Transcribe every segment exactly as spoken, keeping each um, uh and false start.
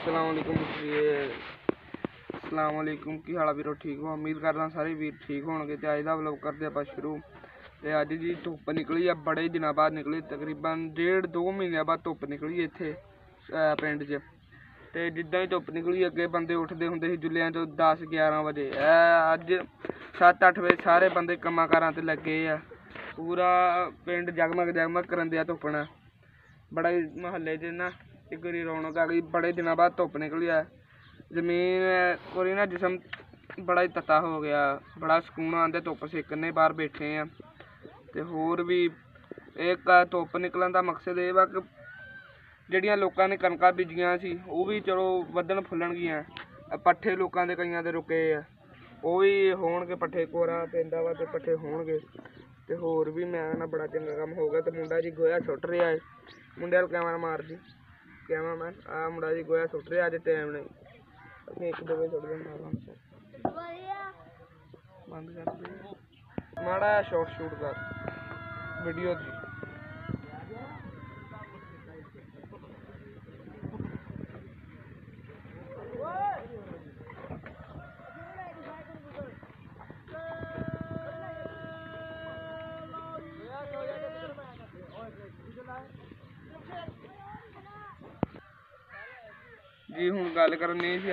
अस्सलाम वालेकुम अस्सलाम वालेकुम की हाल वीरो ठीक हो। उम्मीद करदा सारे वीर ठीक होणगे। ते अज दा व्लॉग करदे आपां शुरू। ते अज जी धुप्प निकली है, बड़े दिनों बाद निकली, तकरीबन डेढ़ दो महीने बाद धुप्प निकली इत्थे पिंड च। ते जिद्दां ही धुप्प निकली अगे बंदे उठदे हुंदे सी जुल्लियां चों दस ग्यारह बजे। अज सत्त अट्ठ बजे सारे बंदे कम्मां कारां ते लगे आ। पूरा पिंड जगमग जगमग करन दिया धुप्प ने। बड़ा ही महल्ले च ना इक बारी रौनक आ गई। बड़े दिनों बाद धुप्प निकली है, जमीन कोई ना जिसम बड़ा ही तत्ता हो गया। बड़ा सुकून आंदा धुप्प सेकने, बाहर बैठे हैं। ते होर भी एक धुप्प निकलन का मकसद ये वा कि ਜਿਹੜੀਆਂ ਲੋਕਾਂ ने कणकां बीजियां सी ਉਹ भी चलो ਵਧਣ ਫੁੱਲਣਗੀਆਂ। ਪੱਠੇ ਲੋਕਾਂ ਦੇ ਕਈਆਂ ਦੇ ਰੁਕੇ ਆ, ਉਹ ਵੀ ਹੋਣਗੇ, ਪੱਠੇ ਕੋਰਾ ਪੈਂਦਾ ਵਾ ਤੇ ਪੱਠੇ ਹੋਣਗੇ। ਤੇ ਹੋਰ ਵੀ ਮੈਂ ਨਾ ਬੜਾ ਚੰਗਾ ਕੰਮ ਹੋ ਗਿਆ। ਤੇ ਮੁੰਡਾ ਜੀ ਗੋਇਆ ਸੁੱਟ ਰਿਹਾ ਹੈ। ਮੁੰਡੇ ਵਾਲ ਕੈਮਰਾ ਮਾਰ ਜੀ, ਕੈਮਰਾ ਮੈਨ ਆ ਮੁੰਡਾ ਜੀ ਗੋਇਆ ਸੁੱਟ ਰਿਹਾ। ਅੱਜ ਟਾਈਮ ਨਹੀਂ, ਅਸੀਂ ਇੱਕ ਦੋ ਵਜੇ ਸੁੱਟ ਦਿੰਦਾ। ਬੰਦ ਕਰ ਦੇ ਮਾੜਾ ਸ਼ਾਰਟ ਸ਼ੂਟ ਕਰ ਵੀਡੀਓ ਦੀ। जी हुण गल करनी सी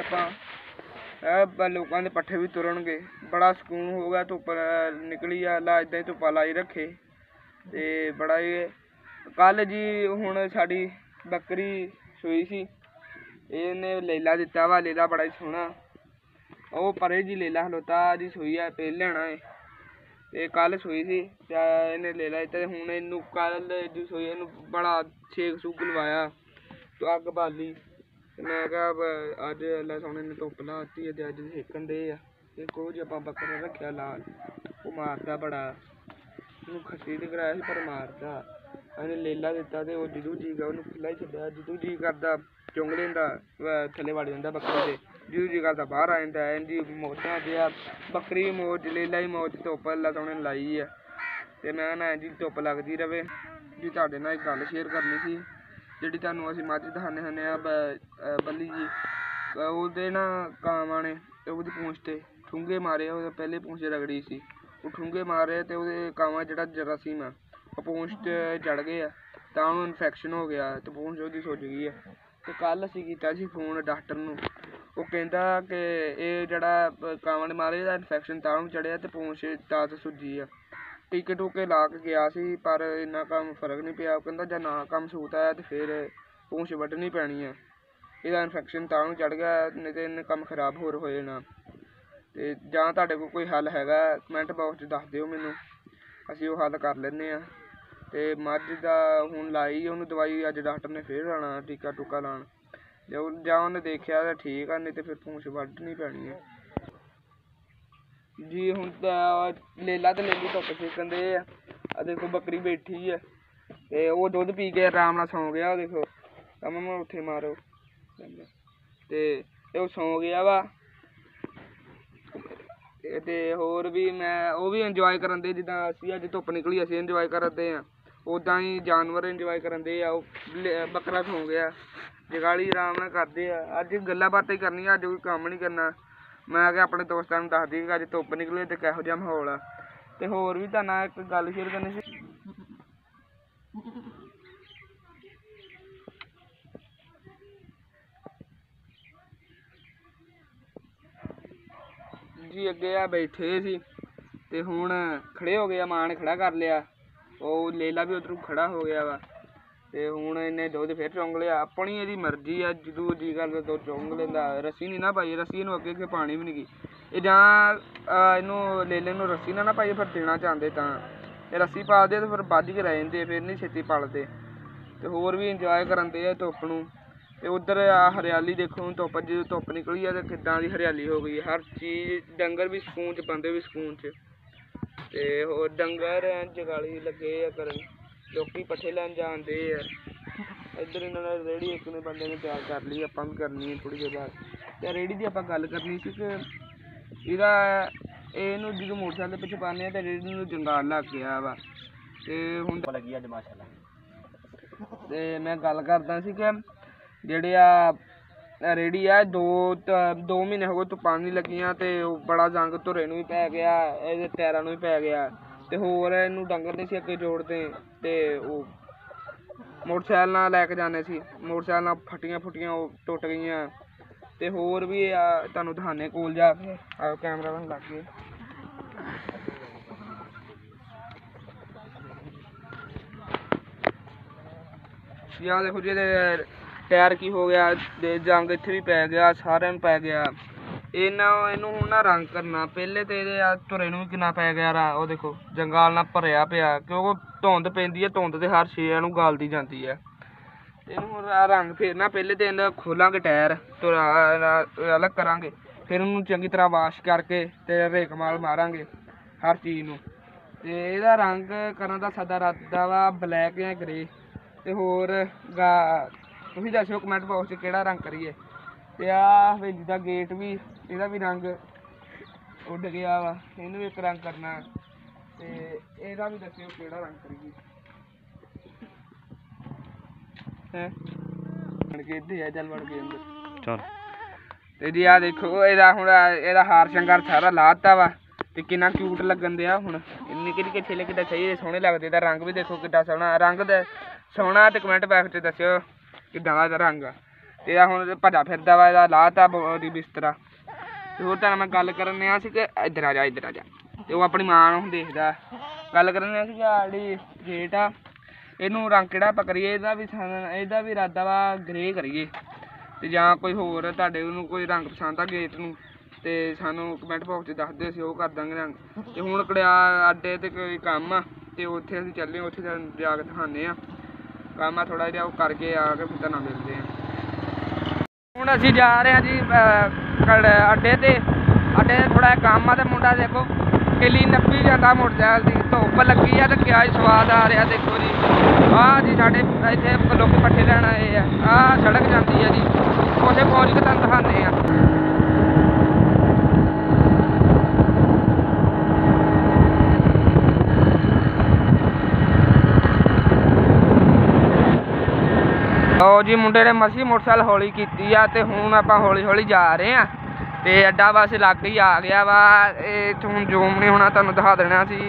आपां लोकां दे पट्ठे भी तुरनगे। बड़ा सुकून हो गया। धुप्प निकली आ, ला इदां ही धुप्पा लाई रखे। ते बड़ा ही कल जी हुण साडी बकरी सूई सी, इहने लेला दित्ता वा। लेला बड़ा ही सोहना, ओह परे जी लेला खलोता जी सूई है, पहिलैना है। ते कल सूई सी ते इहने लेला दित्ता। हुण इनू कल जी सूई इनू बड़ा सेक सूक लवाया तो अग बाली। मैं क्या अज अल्लाह सोने ने धुप्प लाती है, अज सेकन दे आ। एक रोज आप बकरा रखा लाल, वो मारता बड़ा, खसी ते कराया पर मारता। अने लेला दिता तो जिदू जी गा खुला ही छड्या। जिदू जी करदा चुंग लेंदा, थले वड़ जांदा बकरे दे। जिदू जी करदा बाहर आ जांदा। इंदी मौजां ते बकरी मौज, लेला ही मौज। धुप्प अल्लाह सोने ने लाई है। ते मैं ना जी धुप्प लगदी रवे जी। तुहाडे नाल इक गल शेयर करनी सी ਜਿਹੜੀ ਤੁਹਾਨੂੰ ਅਸੀਂ ਮੱਝ ਦਿਖਾਉਂਦੇ ਹੁੰਦੇ ਆ ਬੱਲੀ ਜੀ। ਉਹਦੇ ਨਾ ਕਾਵਾਂ ਨੇ ਉਹਦੀ ਪੂੰਛ 'ਤੇ ਠੂੰਗੇ ਮਾਰੇ। ਉਹ ਪਹਿਲੇ ਪੂੰਛ ਰਗੜੀ ਸੀ, ਉਹ ਠੂੰਗੇ ਮਾਰੇ ਤੇ ਉਹਦੇ ਕਾਵਾਂ ਜਿਹੜਾ ਜਰਾਸੀਮ ਆ ਉਹ ਪੂੰਛ 'ਚ ਚੜ ਗਏ ਆ, ਤਾਂ ਉਹਨੂੰ ਇਨਫੈਕਸ਼ਨ ਹੋ ਗਿਆ ਤੇ ਪੂੰਛ ਉਹਦੀ ਸੁੱਜ ਗਈ ਆ। ਤੇ ਕੱਲ੍ਹ ਅਸੀਂ ਕੀਤਾ ਸੀ ਫੋਨ ਡਾਕਟਰ ਨੂੰ। ਉਹ ਕਹਿੰਦਾ ਕਿ ਇਹ ਜਿਹੜਾ ਕਾਵਾਂ ਨੇ ਮਾਰੇ ਇਹਦਾ ਇਨਫੈਕਸ਼ਨ ਤਾਂ ਉਹਨੂੰ ਚੜਿਆ ਤੇ ਪੂੰਛ ਤਾਂ ਸੁੱਜੀ ਆ। ਟੀਕੇ ਟੂਕੇ ਲਾ ਕੇ ਗਿਆ ਸੀ ਪਰ ਇੰਨਾ ਕੰਮ ਫਰਕ ਨਹੀਂ ਪਿਆ। ਉਹ ਕਹਿੰਦਾ ਜੇ ਨਾ ਕੰਮ ਸੂਤ ਆਇਆ ਤਾਂ ਫਿਰ ਪੂੰਛ ਵੱਢਣੀ ਪੈਣੀ ਹੈ। ਇਹਦਾ ਇਨਫੈਕਸ਼ਨ ਤਾਂ ਨੂੰ ਚੜ੍ਹ ਗਿਆ, ਨਹੀਂ ਤਾਂ ਇਹਨੇ ਕੰਮ ਖਰਾਬ ਹੋਰ ਹੋ ਜਾਣਾ। ਅਤੇ ਜਾਂ ਤੁਹਾਡੇ ਕੋਲ ਕੋਈ ਹੱਲ ਹੈਗਾ ਕਮੈਂਟ ਬਾਕਸ 'ਚ ਦੱਸ ਦਿਓ ਮੈਨੂੰ, ਅਸੀਂ ਉਹ ਹੱਲ ਕਰ ਲੈਂਦੇ ਹਾਂ। ਅਤੇ ਮੱਝ ਦਾ ਹੁਣ ਲਾਈ ਉਹਨੂੰ ਦਵਾਈ, ਅੱਜ ਡਾਕਟਰ ਨੇ ਫਿਰ ਲਾਉਣਾ ਟੀਕਾ ਟੂਕਾ ਲਾਉਣ। ਜੇ ਉਹ ਜਾਂ ਉਹਨੇ ਦੇਖਿਆ ਤਾਂ ਠੀਕ ਆ, ਨਹੀਂ ਤਾਂ ਫਿਰ ਪੂੰਛ ਵੱਢਣੀ ਪੈਣੀ ਹੈ जी। हुण लेला तो लेली धुप्प सेकन दे आ। देखो बकरी बैठी है ते वो दुद्ध पी के आराम नाल सौ गया। देखो मम्मा उत्थे मारो ते ओह सौ गया वा। ते होर भी मैं वो भी इंजॉय करन दे जिद्दां असीं अज धुप्प निकली असीं इंजॉय करदे आ, उदां ही जानवर इंजॉय करन दे आ। बकरा सौ गया, जगाली आराम नाल करदे आ। अज गल्लां बातां ही करनियां, अज कोई कम्म नहीं करना। मैं क्या अपने दोस्तों को दस दी कि अज धुप्प निकली तो किहो जिहा माहौल आ। ते होर भी तुहाडे नाल इक गल शेयर करनी सी। जी अगे आ बैठे सी ते हुण खड़े हो गए, मां ने खड़ा कर लिया। वो लेला भी उधरों खड़ा हो गया वा। ते हुण इन्हें दुद्ध फिर चुंग लिया। अपनी इहदी मर्जी आ, जदूं जी करदा दुद्ध चुंग लैंदा। रस्सी नहीं ना पाई, रस्सी इहनूं अगे अगे पानी भी नहीं गई। ਇਹ ਜਾਂ ਇਹਨੂੰ ਲੇਲੇ ਨੂੰ ਰੱਸੀ ਨਾ ਨਾ ਪਾਈਏ ਫਿਰ ਦੇਣਾ ਚਾਹੁੰਦੇ ਤਾਂ ਇਹ ਰੱਸੀ ਪਾ ਦੇ ਤਾਂ ਫਿਰ ਵੱਜ ਕੇ ਰਹਿ ਜਾਂਦੇ, ਫਿਰ ਨਹੀਂ ਛੇਤੀ ਪਲਦੇ। ਅਤੇ ਹੋਰ ਵੀ ਇੰਜੋਏ ਕਰਨ ਦੇ ਆ ਧੁੱਪ ਨੂੰ। ਅਤੇ ਉੱਧਰ ਆ ਹਰਿਆਲੀ ਦੇਖੋ, ਹੁਣ ਧੁੱਪ ਜਦੋਂ ਧੁੱਪ ਨਿਕਲੀ ਆ ਤਾਂ ਕਿੱਦਾਂ ਦੀ ਹਰਿਆਲੀ ਹੋ ਗਈ। ਹਰ ਚੀਜ਼, ਡੰਗਰ ਵੀ ਸਕੂਨ 'ਚ, ਬੰਦੇ ਵੀ ਸਕੂਨ 'ਚ। ਅਤੇ ਹੋਰ ਡੰਗਰ ਜਗਾਲੀ ਲੱਗੇ ਆ ਕਰਨ, ਲੋਕ ਪੱਠੇ ਲੈਣ ਜਾਂਦੇ ਆ। ਇੱਧਰ ਇਹਨਾਂ ਨੇ ਰੇਹੜੀ ਇੱਕ ਨੇ ਬੰਦੇ ਨੇ ਤਿਆਰ ਕਰ ਲਈ, ਆਪਾਂ ਵੀ ਕਰਨੀ ਹੈ ਥੋੜ੍ਹੀ ਦੇਰ ਬਾਅਦ। ਅਤੇ ਰੇਹੜੀ ਦੀ ਆਪਾਂ ਗੱਲ ਕਰਨੀ ਸੀ ਕਿ ਇਹਦਾ ਇਹਨੂੰ ਜਦੋਂ ਮੋਟਰਸਾਈਕਲ ਦੇ ਪਿੱਛੇ ਪਾਉਂਦੇ ਹਾਂ ਤਾਂ ਰੇਹੜੀ ਨੂੰ ਜੰਗਾਲ ਲੱਗ ਗਿਆ ਵਾ। ਅਤੇ ਹੁਣ ਲੱਗੀ ਅੱਜ ਮਾਸ਼ਾਅੱਲਾ। ਅਤੇ ਮੈਂ ਗੱਲ ਕਰਦਾ ਸੀ ਕਿ ਜਿਹੜੇ ਆ रेडी है दो दो महीने हो गए धुप्पां नहीं लगियां ते बड़ा जंग धुरे नूं भी पै गया, इहदे टायरां नूं भी पै गया ते होर इहनूं डंगर नहीं सी अगे जोड़दे ते ओह मोटरसाइकिल नाल लैके जाने सी, मोटरसाइकिल नाल फट्टियां फुट्टियां ओह टुट गईयां ते होर भी तुहानूं दिखाने कोल जा के आओ कैमरा तुहानूं लागे यार देखो जी टायर की हो गया ते जंग इत्थे भी पै गया, सारे नूं पै गया। इन्ना इनू हुण ना रंग करना, पहले तो ये धुरे नूं भी किन्ना पै गया रा, ओह देखो जंगाल नाल भरिया पिया क्योंकि धुंद पैंदी है, धुंद ते हर चीज़ नूं गालदी जांदी है। इनू हुण रंग फेरना, पहले तो इन्हें खोलांगे टायर धुरा अलग करांगे, फिर उन्होंने चंगी तरह वाश करके ते रेक माल मारांगे हर चीज़ नूं। ते इहदा रंग करन दा साडा इरादा वा ब्लैक या ग्रे ते होर गा तुसीं दस्सिओ कमेंट बाक्स च केह्ड़ा रंग करिए। ते आ हवेली दा गेट भी इहदा भी रंग उड्ड गया वा, इहनूं भी इक रंग करना ते इहदा भी दस्सिओ केह्ड़ा रंग करिए। हैं बन के इत्थे आ, चल बन के अंदर चल। ते जी आ देखो इहदा हुण इहदा हार शंगार सारा लाता वा ते किन्ना क्यूट लगन दिया हुण, निक्के निक्के छेले किड्डे सही सोहणे लगदे। ते रंग भी देखो किड्डा सोहना, रंग दे सोहना ते कमेंट बॉक्स च दस्सिओ किड्डां दा एहदा रंग आ। ते एह्दा हुण भजा फिरदा वा, एह्दा लाता ओहदी बिस्तरा। ते होर तुहानूं मैं गल्ल करन दिया सी कि इद्धर आ जा इद्धर आ जा, ते ओह् अपनी मां नूं देखदा। गल्ल करन दिया सी कि आ जेह्ड़ी गेट आ इहनूं रंग केह्ड़ा आपां करिए, एह्दा भी एह्दा भी इरादा वा ग्रे करिए ते जां कोई होर तुहाडे नूं कोई रंग पसंद आ गेट नूं ते सानूं कमेंट बाक्स च दस दिओ, असीं ओह् कर दांगे रंग। ते हुण कड़ियाल अड्डे ते कोई कम्म आ ते उत्थे असीं चले, उत्थे जा के दिखाने आ कम्म आ थोड़ा जिहा, ओह् करके आ के फिर तुहानूं मिलदे आ। हुण असीं जा रहे हैं जी अड्डे ते, अड्डे ते थोड़ा कम्म आ ते मुंडा देखो किल्ली नप्पी जांदा मोटरसाइकिल दी, धुप्प लग्गी आ ते क्या स्वाद आ रहा देखो जी। आ जी साढ़े इत्थे लोग पट्ठे लैन आए आ, आ सड़क जांदी है जी, उत्थे पहुंच के तुहानूं दिखाने आ। लो जी मुंडे ने मसी मोटरसाइकिल हौली की ते हुण आपां हौली हौली जा रहे हैं ते अड्डा बस लग ही आ गया वा। इत्थों हुण जूम नहीं होना, तुहानूं दिखा देना सी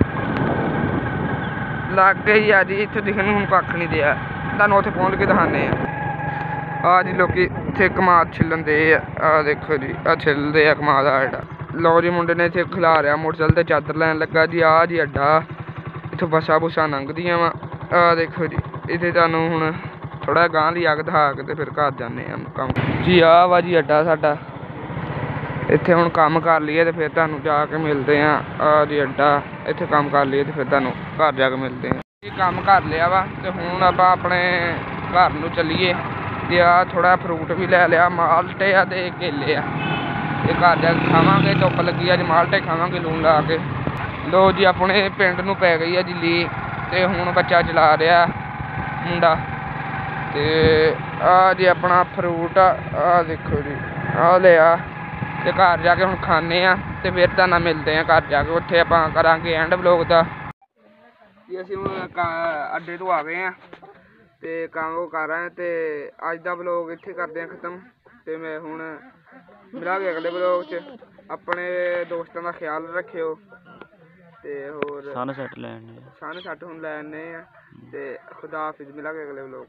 लग ही आ जी, इत्थों दिखने हुण कक्ख नहीं दिया, तुहानूं उत्थे पहुंच के दिखाने आ। आ जी लोकी इत्थे कमाद छिल्लन दे आ, देखो जी आ छिलदे आ कमाद आ जेह्ड़ा। लो जी मुंडे ने इत्थे खिलारिया मोटरसाइकिल ते चादर लैन लग्गा जी। आ जी अड्डा, इत्थों बस्सां बुस्सां लंघदियां वा, आ देखो जी। इत्थे तुहानूं हुण थोड़ा गांह लिया के दिखा के ते फिर घर जाने कम्म जी। आ वा जी अड्डा साडा, इत्थे हुण कम्म कर लीए ते फिर तुहानूं जाके मिलदे आ। आ जी अड्डा, इत्थे कम्म कर लीए ते फिर तुहानूं घर जाके मिलदे आ जी। कम्म कर लिया वा ते हुण आपां अपने घर नूं चलीए ते आ थोड़ा फ्रूट भी लै लिया, माल्टे आ ते केले आ, ते घर जाके खावांगे, धुप्प लग्गी अज माल्टे खावांगे लून ला के। लो जी अपने पिंड नूं पै गई आ जी लीह् ते हुण बच्चा चला रिहा मुंडा ते आ जी अपना फ्रूट आ देखो जी आ लिया ते घर जाके हुण खाने आ ते फिर तुहानूं मिलदे आ घर जाके, उत्थे आपां करांगे एंड ब्लॉग दा जी। असीं हुण अड्डे तो आ गए आ ते कम्म ओह् कर रहे ते अज दा ब्लॉग इत्थे करदे आ खत्म ते मैं हुण मिलांगे अगले ब्लॉग च। अपने दोस्तां दा ख्याल रक्खेओ ते होर सनसैट लैने सनसैट हुण लैने आ ते खुदा हाफिज़, मिलांगे अगले ब्लॉग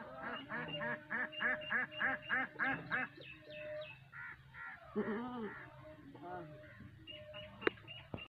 च।